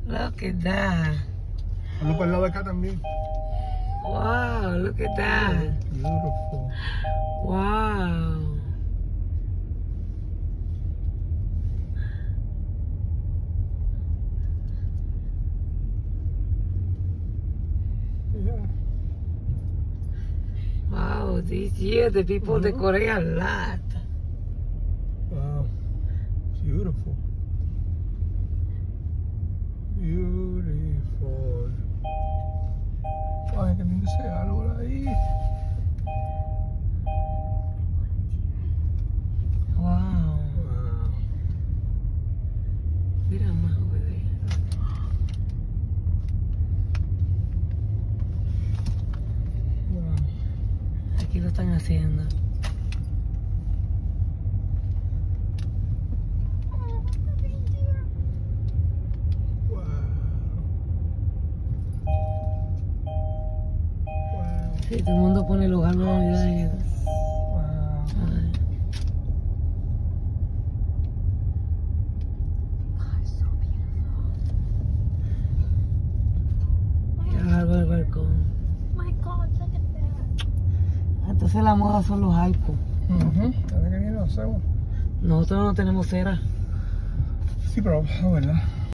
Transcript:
Look at that. Vamos para el lado de acá también. Wow, look at that. Beautiful. Wow. Yeah. Wow, this year the people decorate a lot. Wow. Beautiful. Beautiful. Ay, que lindo ese árbol ahí. Wow. Wow. Mira más, bebé. Wow. Aquí lo están haciendo. Wow. Wow. Sí, todo el mundo pone los árboles de Navidad en Wow. Ay. Y el árbol del balcón. My God, look at that. Entonces la moda son los arcos. A ver qué bien lo hacemos. Nosotros no tenemos cera. Sí, pero, verdad.